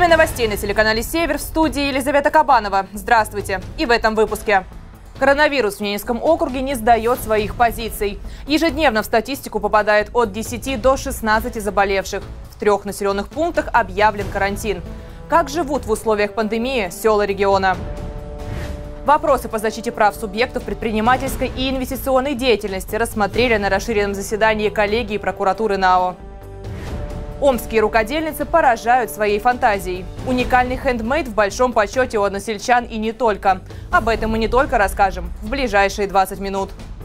Время новостей на телеканале «Север», в студии Елизавета Кабанова. Здравствуйте! И в этом выпуске. Коронавирус в Ненецком округе не сдает своих позиций. Ежедневно в статистику попадает от 10 до 16 заболевших. В 3 населенных пунктах объявлен карантин. Как живут в условиях пандемии села региона? Вопросы по защите прав субъектов предпринимательской и инвестиционной деятельности рассмотрели на расширенном заседании коллегии прокуратуры НАО. Омские рукодельницы поражают своей фантазией. Уникальный хендмейд в большом почете у односельчан и не только. Об этом мы не только расскажем в ближайшие 20 минут.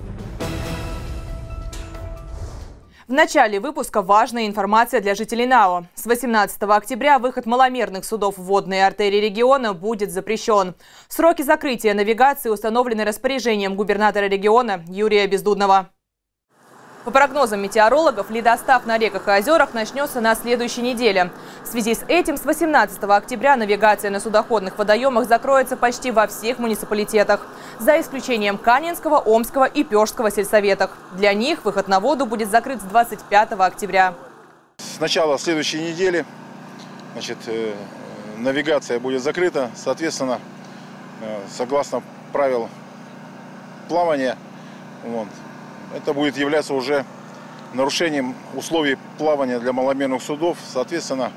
В начале выпуска важная информация для жителей НАО. С 18 октября выход маломерных судов в водные артерии региона будет запрещен. Сроки закрытия навигации установлены распоряжением губернатора региона Юрия Бездудного. По прогнозам метеорологов, ледостав на реках и озерах начнется на следующей неделе. В связи с этим с 18 октября навигация на судоходных водоемах закроется почти во всех муниципалитетах, за исключением Канинского, Омского и Пёжского сельсоветах. Для них выход на воду будет закрыт с 25 октября. С начала следующей недели навигация будет закрыта. Соответственно, согласно правил плавания, это будет являться уже нарушением условий плавания для маломерных судов. Соответственно,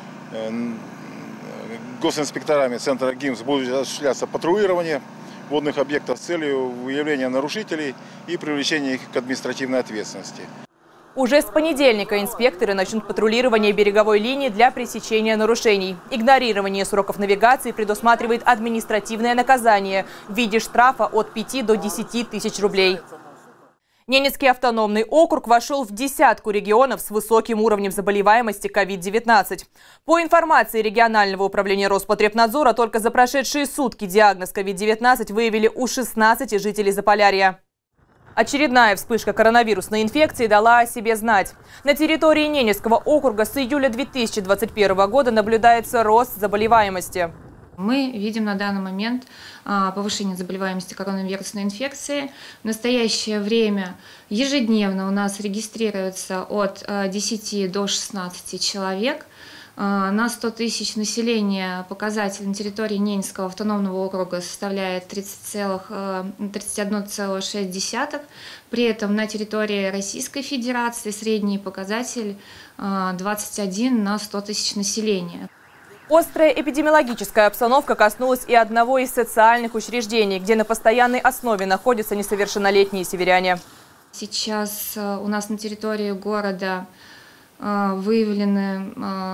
госинспекторами центра ГИМС будет осуществляться патрулирование водных объектов с целью выявления нарушителей и привлечения их к административной ответственности. Уже с понедельника инспекторы начнут патрулирование береговой линии для пресечения нарушений. Игнорирование сроков навигации предусматривает административное наказание в виде штрафа от 5 до 10 тысяч рублей. Ненецкий автономный округ вошел в десятку регионов с высоким уровнем заболеваемости COVID-19. По информации регионального управления Роспотребнадзора, только за прошедшие сутки диагноз COVID-19 выявили у 16 жителей Заполярья. Очередная вспышка коронавирусной инфекции дала о себе знать. На территории Ненецкого округа с июля 2021 года наблюдается рост заболеваемости. Мы видим на данный момент повышение заболеваемости коронавирусной инфекцией. В настоящее время ежедневно у нас регистрируется от 10 до 16 человек. На 100 тысяч населения показатель на территории Ненецкого автономного округа составляет 31,6. При этом на территории Российской Федерации средний показатель 21 на 100 тысяч населения. Острая эпидемиологическая обстановка коснулась и одного из социальных учреждений, где на постоянной основе находятся несовершеннолетние северяне. Сейчас у нас на территории города выявлены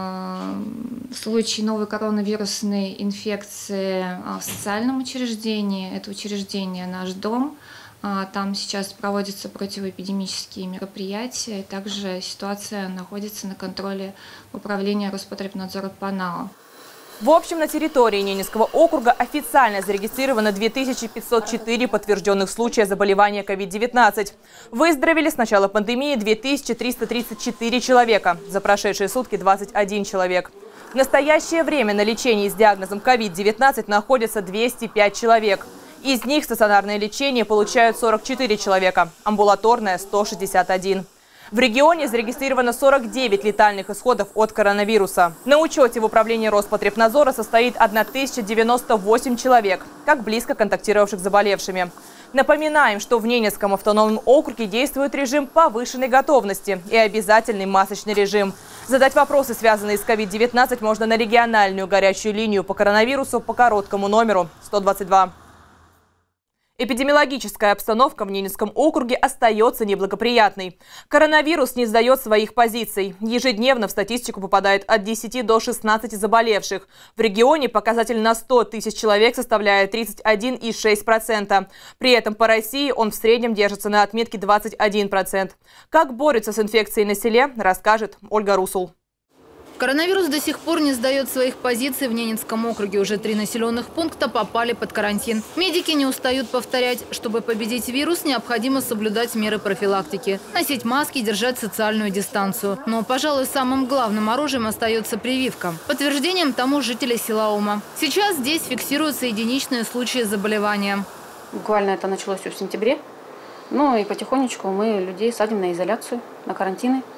случаи новой коронавирусной инфекции в социальном учреждении. Это учреждение «Наш дом». Там сейчас проводятся противоэпидемические мероприятия. И также ситуация находится на контроле управления Роспотребнадзора по НАО. В общем, на территории Ненецкого округа официально зарегистрировано 2504 подтвержденных случая заболевания COVID-19. Выздоровели с начала пандемии 2334 человека. За прошедшие сутки 21 человек. В настоящее время на лечении с диагнозом COVID-19 находятся 205 человек. Из них стационарное лечение получают 44 человека, амбулаторное – 161. В регионе зарегистрировано 49 летальных исходов от коронавируса. На учете в управлении Роспотребнадзора состоит 1098 человек, как близко контактировавших с заболевшими. Напоминаем, что в Ненецком автономном округе действует режим повышенной готовности и обязательный масочный режим. Задать вопросы, связанные с COVID-19, можно на региональную горячую линию по коронавирусу по короткому номеру 122. Эпидемиологическая обстановка в Ненецком округе остается неблагоприятной. Коронавирус не сдает своих позиций. Ежедневно в статистику попадает от 10 до 16 заболевших. В регионе показатель на 100 тысяч человек составляет 31,6%. При этом по России он в среднем держится на отметке 21%. Как борются с инфекцией на селе, расскажет Ольга Русул. Коронавирус до сих пор не сдает своих позиций в Ненецком округе. Уже 3 населенных пункта попали под карантин. Медики не устают повторять, чтобы победить вирус, необходимо соблюдать меры профилактики. Носить маски, держать социальную дистанцию. Но, пожалуй, самым главным оружием остается прививка. Подтверждением тому жители села Ома. Сейчас здесь фиксируются единичные случаи заболевания. Буквально это началось в сентябре. Ну и потихонечку мы людей садим на изоляцию, на карантины.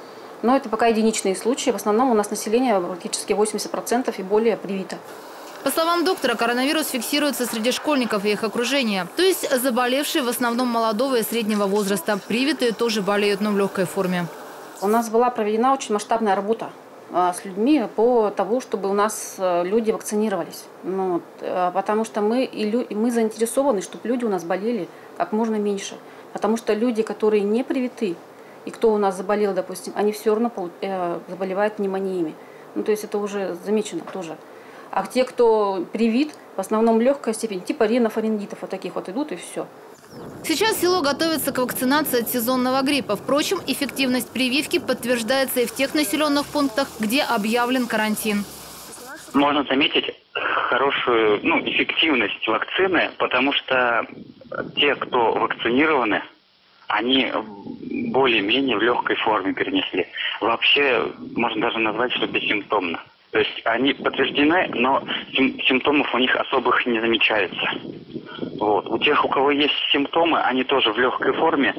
Но это пока единичные случаи. В основном у нас население практически 80% и более привито. По словам доктора, коронавирус фиксируется среди школьников и их окружения. То есть заболевшие в основном молодого и среднего возраста. Привитые тоже болеют, но в легкой форме. У нас была проведена очень масштабная работа с людьми по тому, чтобы у нас люди вакцинировались. Потому что мы заинтересованы, чтобы люди у нас болели как можно меньше. Потому что люди, которые не привиты, и кто у нас заболел, допустим, они все равно заболевают пневмониями. То есть это уже замечено тоже. А те, кто привит, в основном легкая степень, типа ринофарингитов, вот таких вот идут и все. Сейчас село готовится к вакцинации от сезонного гриппа. Впрочем, эффективность прививки подтверждается и в тех населенных пунктах, где объявлен карантин. Можно заметить хорошую эффективность вакцины, потому что те, кто вакцинированы, они более-менее в легкой форме перенесли. Вообще, можно даже назвать, что бессимптомно. То есть они подтверждены, но симптомов у них особых не замечается. Вот. У тех, у кого есть симптомы, они тоже в легкой форме,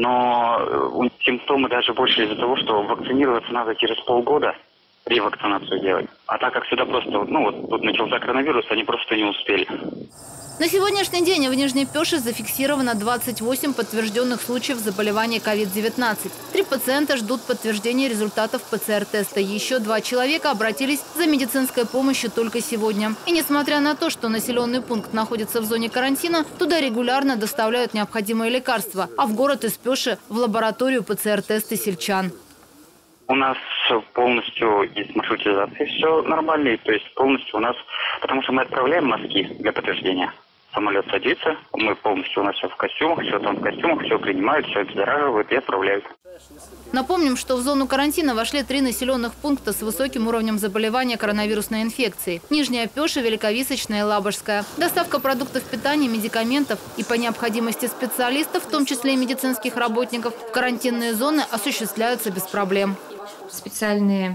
но у них симптомы даже больше из-за того, что вакцинироваться надо через полгода, ревакцинацию делать. А так как сюда просто, тут начался коронавирус, они просто не успели. На сегодняшний день в Нижней Пёше зафиксировано 28 подтвержденных случаев заболевания COVID-19. 3 пациента ждут подтверждения результатов ПЦР-теста. Еще 2 человека обратились за медицинской помощью только сегодня. И несмотря на то, что населенный пункт находится в зоне карантина, туда регулярно доставляют необходимые лекарства. А в город из Пёши в лабораторию ПЦР-тесты сельчан. У нас полностью из маршрутизации все нормально. То есть полностью у нас, потому что мы отправляем мазки для подтверждения. Самолет садится, мы полностью, у нас все в костюмах, все там в костюмах, все принимают, все обеззараживают и отправляют. Напомним, что в зону карантина вошли 3 населенных пункта с высоким уровнем заболевания коронавирусной инфекцией. Нижняя Пёша, Великовисочная и Лабожская. Доставка продуктов питания, медикаментов и по необходимости специалистов, в том числе и медицинских работников, в карантинные зоны осуществляются без проблем. Специальные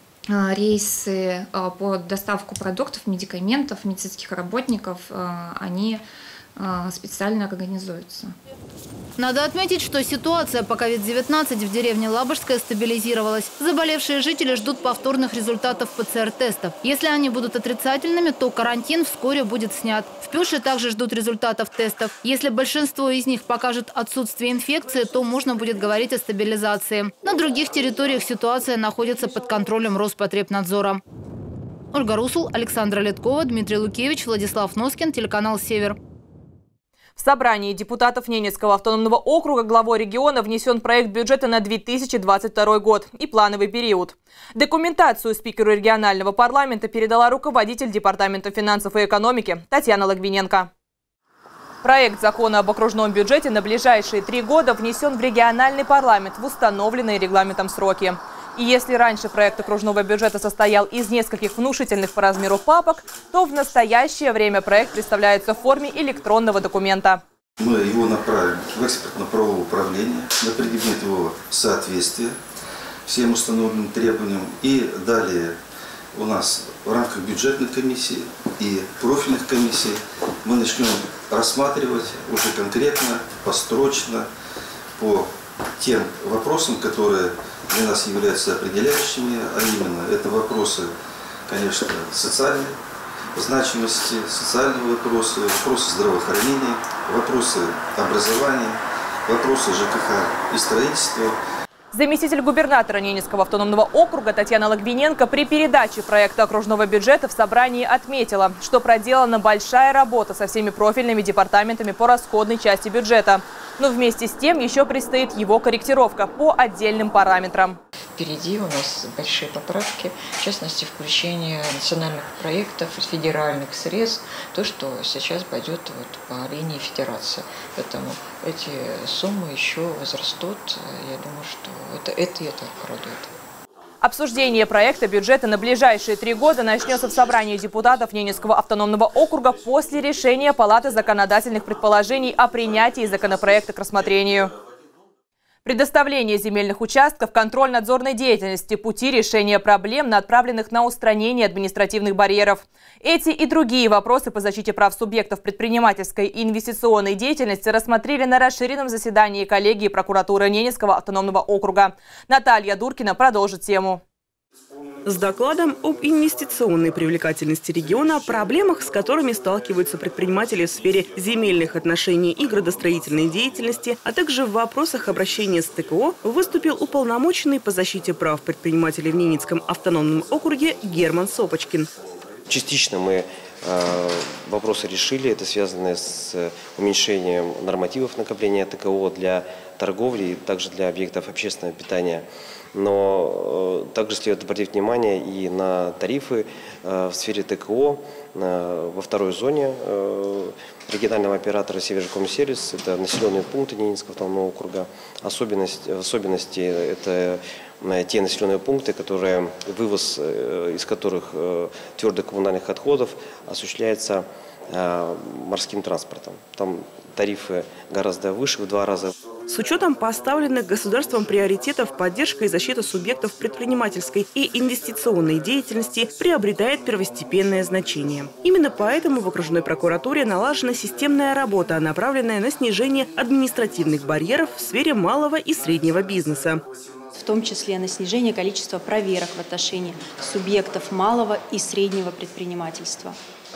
рейсы по доставку продуктов, медикаментов, медицинских работников, они специально организуются. Надо отметить, что ситуация по COVID-19 в деревне Лабожская стабилизировалась. Заболевшие жители ждут повторных результатов ПЦР-тестов. Если они будут отрицательными, то карантин вскоре будет снят. В Пёше также ждут результатов тестов. Если большинство из них покажет отсутствие инфекции, то можно будет говорить о стабилизации. На других территориях ситуация находится под контролем Роспотребнадзора. Ольга Русул, Александра Леткова, Дмитрий Лукевич, Владислав Носкин, телеканал «Север». В собрании депутатов Ненецкого автономного округа главой региона внесен проект бюджета на 2022 год и плановый период. Документацию спикеру регионального парламента передала руководитель Департамента финансов и экономики Татьяна Логвиненко. Проект закона об окружном бюджете на ближайшие 3 года внесен в региональный парламент в установленные регламентом сроки. И если раньше проект окружного бюджета состоял из нескольких внушительных по размеру папок, то в настоящее время проект представляется в форме электронного документа. Мы его направим в экспертно-правовое управление на предмет его соответствия всем установленным требованиям. И далее у нас в рамках бюджетной комиссии и профильных комиссий мы начнем рассматривать уже конкретно, построчно, по тем вопросам, которые для нас являются определяющими, а именно это вопросы, конечно, социальной значимости, социальные вопросы, вопросы здравоохранения, вопросы образования, вопросы ЖКХ и строительства. Заместитель губернатора Ненецкого автономного округа Татьяна Логвиненко при передаче проекта окружного бюджета в собрании отметила, что проделана большая работа со всеми профильными департаментами по расходной части бюджета. Но вместе с тем еще предстоит его корректировка по отдельным параметрам. Впереди у нас большие поправки, в частности, включение национальных проектов, федеральных средств, то, что сейчас пойдет по линии федерации. Поэтому эти суммы еще возрастут. Я думаю, что это радует. Обсуждение проекта бюджета на ближайшие 3 года начнется в собрании депутатов Ненецкого автономного округа после решения Палаты законодательных предположений о принятии законопроекта к рассмотрению. Предоставление земельных участков, контроль надзорной деятельности, пути решения проблем, направленных на устранение административных барьеров. Эти и другие вопросы по защите прав субъектов предпринимательской и инвестиционной деятельности рассмотрели на расширенном заседании коллегии прокуратуры Ненецкого автономного округа. Наталья Дуркина продолжит тему. С докладом об инвестиционной привлекательности региона, о проблемах, с которыми сталкиваются предприниматели в сфере земельных отношений и градостроительной деятельности, а также в вопросах обращения с ТКО, выступил уполномоченный по защите прав предпринимателей в Ненецком автономном округе Герман Сопочкин. Частично мы вопросы решили. Это связано с уменьшением нормативов накопления ТКО для торговли и также для объектов общественного питания. Но также следует обратить внимание и на тарифы в сфере ТКО во второй зоне регионального оператора Северокомсервис. Это населенные пункты Ненецкого автономного округа. В особенности это те населенные пункты, вывоз из которых твердых коммунальных отходов осуществляется морским транспортом. Там тарифы гораздо выше, в 2 раза. С учетом поставленных государством приоритетов, поддержка и защита субъектов предпринимательской и инвестиционной деятельности приобретает первостепенное значение. Именно поэтому в окружной прокуратуре налажена системная работа, направленная на снижение административных барьеров в сфере малого и среднего бизнеса. В том числе на снижение количества проверок в отношении субъектов малого и среднего предпринимательства.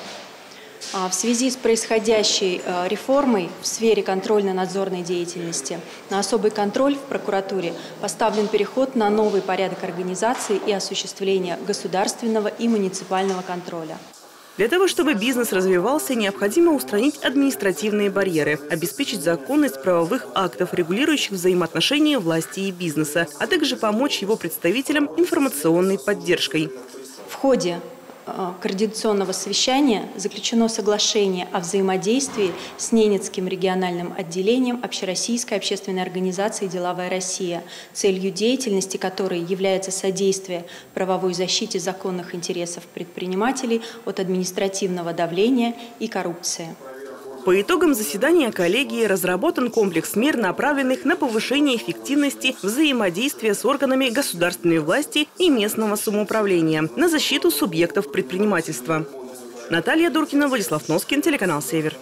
В связи с происходящей реформой в сфере контрольно-надзорной деятельности на особый контроль в прокуратуре поставлен переход на новый порядок организации и осуществления государственного и муниципального контроля. Для того, чтобы бизнес развивался, необходимо устранить административные барьеры, обеспечить законность правовых актов, регулирующих взаимоотношения власти и бизнеса, а также помочь его представителям информационной поддержкой. В ходе координационного совещания заключено соглашение о взаимодействии с Ненецким региональным отделением Общероссийской общественной организации «Деловая Россия», целью деятельности которой является содействие правовой защите законных интересов предпринимателей от административного давления и коррупции. По итогам заседания коллегии разработан комплекс мер, направленных на повышение эффективности взаимодействия с органами государственной власти и местного самоуправления на защиту субъектов предпринимательства. Наталья Дуркина, Владислав Носкин, телеканал «Север».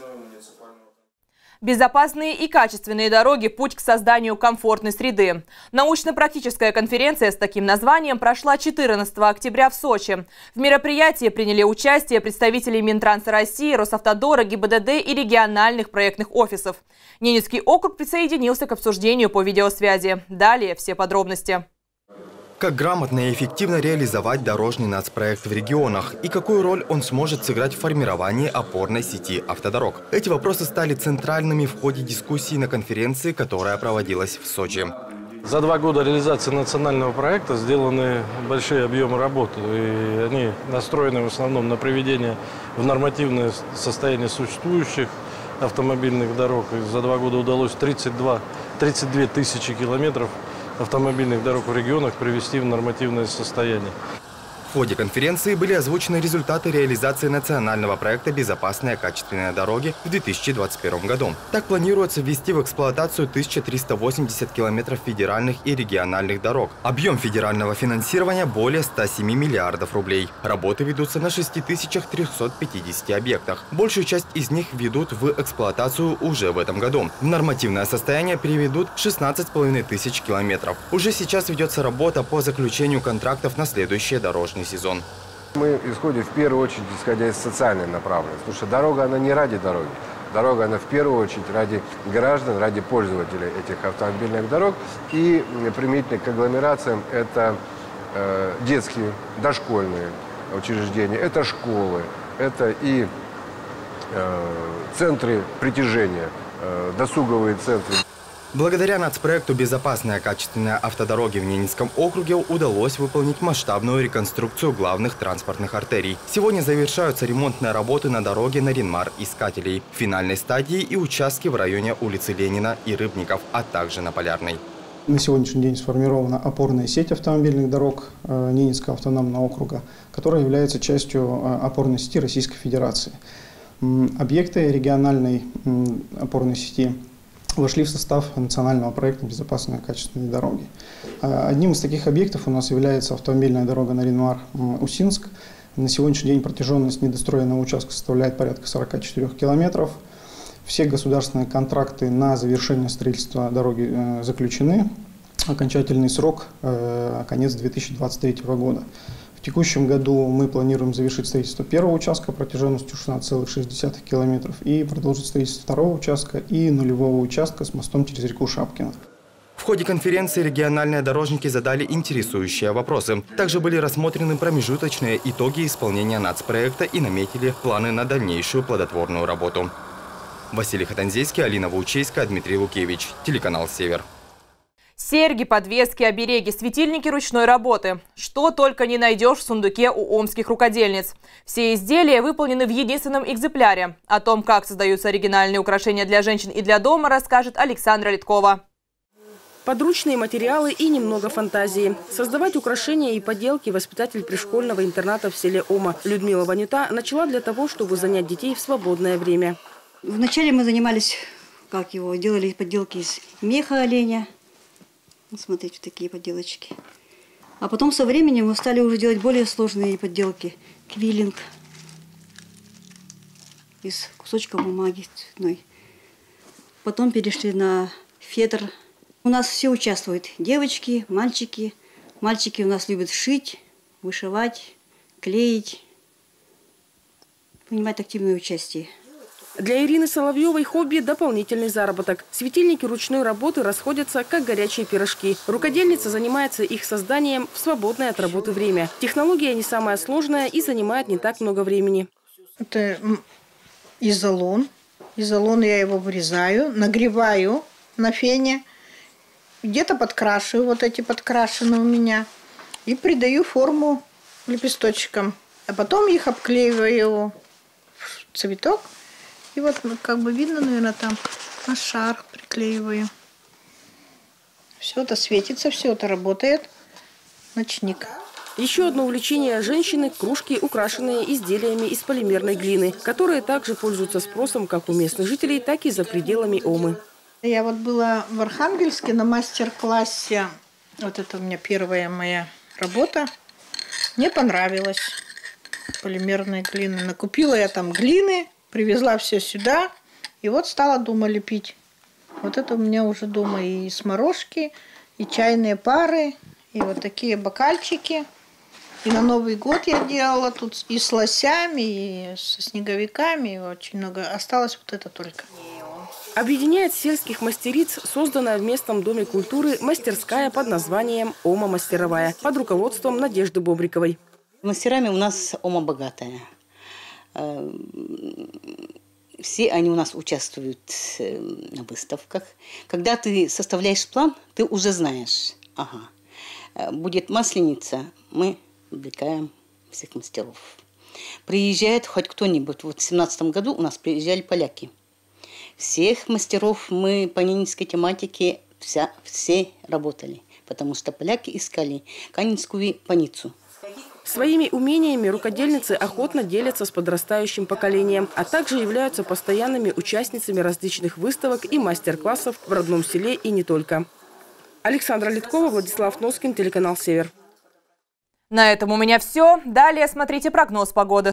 Безопасные и качественные дороги – путь к созданию комфортной среды. Научно-практическая конференция с таким названием прошла 14 октября в Сочи. В мероприятии приняли участие представители Минтранса России, Росавтодора, ГИБДД и региональных проектных офисов. Ненецкий округ присоединился к обсуждению по видеосвязи. Далее все подробности. Как грамотно и эффективно реализовать дорожный нацпроект в регионах и какую роль он сможет сыграть в формировании опорной сети автодорог. Эти вопросы стали центральными в ходе дискуссии на конференции, которая проводилась в Сочи. За 2 года реализации национального проекта сделаны большие объемы работы, и они настроены в основном на приведение в нормативное состояние существующих автомобильных дорог. И за 2 года удалось 32 тысячи километров автомобильных дорог в регионах привести в нормативное состояние. В ходе конференции были озвучены результаты реализации национального проекта «Безопасные качественные дороги» в 2021 году. Так планируется ввести в эксплуатацию 1380 километров федеральных и региональных дорог. Объем федерального финансирования более 107 миллиардов рублей. Работы ведутся на 6350 объектах. Большую часть из них введут в эксплуатацию уже в этом году. В нормативное состояние переведут 16,5 тысяч километров. Уже сейчас ведется работа по заключению контрактов на следующие дорожные сезон. Мы исходим в первую очередь, исходя из социальной направленности, потому что дорога, она не ради дороги. Дорога, она в первую очередь ради граждан, ради пользователей этих автомобильных дорог. И применительно к агломерациям это детские, дошкольные учреждения, это школы, это и центры притяжения, досуговые центры. Благодаря нацпроекту «Безопасные качественные автодороги» в Ненецком округе удалось выполнить масштабную реконструкцию главных транспортных артерий. Сегодня завершаются ремонтные работы на дороге Наринмар-Искателей. В финальной стадии и участки в районе улицы Ленина и Рыбников, а также на Полярной. На сегодняшний день сформирована опорная сеть автомобильных дорог Ненецкого автономного округа, которая является частью опорной сети Российской Федерации. Объекты региональной опорной сети вошли в состав национального проекта «Безопасные и качественные дороги». Одним из таких объектов у нас является автомобильная дорога Наринмар-Усинск. На сегодняшний день протяженность недостроенного участка составляет порядка 44 километров. Все государственные контракты на завершение строительства дороги заключены. Окончательный срок – конец 2023 года. В текущем году мы планируем завершить строительство первого участка протяженностью 16,6 километров и продолжить строительство второго участка и нулевого участка с мостом через реку Шапкино. В ходе конференции региональные дорожники задали интересующие вопросы. Также были рассмотрены промежуточные итоги исполнения нацпроекта и наметили планы на дальнейшую плодотворную работу. Василий Хатанзейский, Алина Ваучейская, Дмитрий Лукевич. Телеканал «Север». Серьги, подвески, обереги, светильники ручной работы. Что только не найдешь в сундуке у омских рукодельниц. Все изделия выполнены в единственном экземпляре. О том, как создаются оригинальные украшения для женщин и для дома, расскажет Александра Литкова. Подручные материалы и немного фантазии. Создавать украшения и поделки воспитатель пришкольного интерната в селе Ома Людмила Ванюта начала для того, чтобы занять детей в свободное время. Вначале мы занимались, делали поделки из меха оленя. Смотрите, такие поделочки. А потом со временем мы стали уже делать более сложные поделки. Квиллинг из кусочков бумаги цветной. Потом перешли на фетр. У нас все участвуют. Девочки, мальчики. Мальчики у нас любят шить, вышивать, клеить. Принимать активное участие. Для Ирины Соловьевой хобби – дополнительный заработок. Светильники ручной работы расходятся, как горячие пирожки. Рукодельница занимается их созданием в свободное от работы время. Технология не самая сложная и занимает не так много времени. Это изолон. Изолон я его вырезаю, нагреваю на фене. Где-то подкрашиваю, вот эти подкрашены у меня. И придаю форму лепесточкам. А потом их обклеиваю в цветок. И вот как бы видно, наверное, там на шар приклеиваю. Все это светится, все это работает. Ночник. Еще одно увлечение женщины – кружки, украшенные изделиями из полимерной глины, которые также пользуются спросом как у местных жителей, так и за пределами Омы. Я вот была в Архангельске на мастер-классе. Вот это у меня первая моя работа. Мне понравилось. Полимерной глины. Накупила я там глины. Привезла все сюда, и вот стала дома лепить. Вот это у меня уже дома и сморожки, и чайные пары, и вот такие бокальчики. И на Новый год я делала тут и с лосями, и со снеговиками, и очень много. Осталось вот это только. Объединяет сельских мастериц созданная в местном доме культуры мастерская под названием «Ома мастеровая» под руководством Надежды Бобриковой. Мастерами у нас Ома богатая. Все они у нас участвуют на выставках. Когда ты составляешь план, ты уже знаешь, будет масленица, мы увлекаем всех мастеров. Приезжает хоть кто-нибудь. Вот в 2017 году у нас приезжали поляки. Всех мастеров мы по ненецкой тематике все работали, потому что поляки искали канинскую паницу. Своими умениями рукодельницы охотно делятся с подрастающим поколением, а также являются постоянными участницами различных выставок и мастер-классов в родном селе и не только. Александра Литкова, Владислав Носкин, телеканал «Север». На этом у меня все. Далее смотрите прогноз погоды.